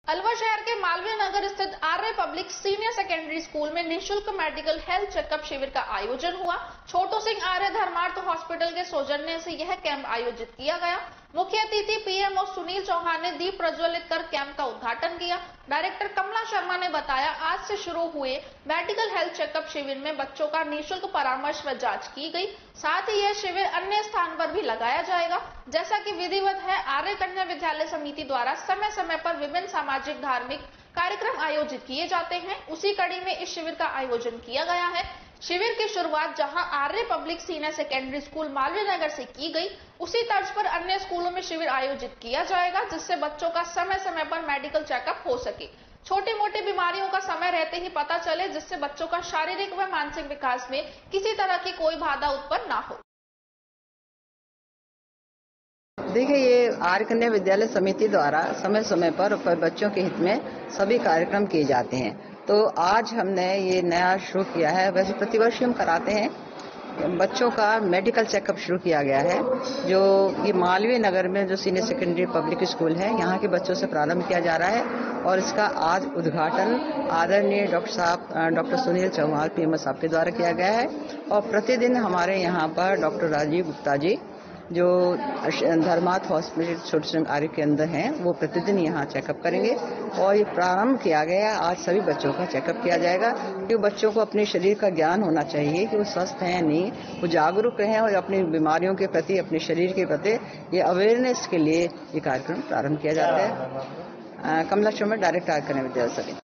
अलवर शहर के मालवीय नगर स्थित Arya public senior secondary school में निःशुल्क मेडिकल हेल्थ चेकअप शिविर का आयोजन हुआ। छोटू सिंह आर्य धर्मार्थ हॉस्पिटल के सौजन्य से यह कैंप आयोजित किया गया। मुख्य अतिथि पीएमओ सुनील चौहान ने दीप प्रज्वलित कर कैंप का उद्घाटन किया। डायरेक्टर कमला शर्मा ने बताया, आज से शुरू हुए मेडिकल हेल्थ चेकअप शिविर में बच्चों का निःशुल्क परामर्श व जांच की गई। साथ ही यह शिविर अन्य स्थान पर भी लगाया जाएगा। जैसा कि विधिवत है, आर्य कन्या विद्यालय समिति द्वारा समय समय पर विभिन्न सामाजिक धार्मिक कार्यक्रम आयोजित किए जाते हैं। उसी कड़ी में इस शिविर का आयोजन किया गया है। शिविर की शुरुआत जहां Arya public senior secondary school Malviya Nagar से की गई, उसी तर्ज पर अन्य स्कूलों में शिविर आयोजित किया जाएगा, जिससे बच्चों का समय समय पर मेडिकल चेकअप हो सके, छोटी मोटी बीमारियों का समय रहते ही पता चले, जिससे बच्चों का शारीरिक व मानसिक विकास में किसी तरह की कोई बाधा उत्पन्न ना हो। देखिए, ये आर्य कन्या विद्यालय समिति द्वारा समय समय पर बच्चों के हित में सभी कार्यक्रम किए जाते हैं। तो आज हमने ये नया शुरू किया है। वैसे प्रतिवर्ष हम कराते हैं, बच्चों का मेडिकल चेकअप शुरू किया गया है, जो ये मालवीय नगर में जो सीनियर सेकेंडरी पब्लिक स्कूल है, यहाँ के बच्चों से प्रारंभ किया जा रहा है। और इसका आज उद्घाटन आदरणीय डॉक्टर सुनील चौहान पीएमओ साहब के द्वारा किया गया है। और प्रतिदिन हमारे यहाँ पर डॉक्टर राजीव गुप्ता जी, जो धर्मार्थ हॉस्पिटल छोटू सिंह आर्य के अंदर हैं, वो प्रतिदिन यहाँ चेकअप करेंगे। और ये प्रारंभ किया गया, आज सभी बच्चों का चेकअप किया जाएगा, क्योंकि बच्चों को अपने शरीर का ज्ञान होना चाहिए कि वो स्वस्थ हैं या नहीं, वो जागरूक रहें और अपनी बीमारियों के प्रति, अपने शरीर के प्रति ये अवेयरनेस के लिए ये कार्यक्रम प्रारंभ किया जाता है। कमला शर्मा, डायरेक्टर आर्य कन्या विद्यालय समिति।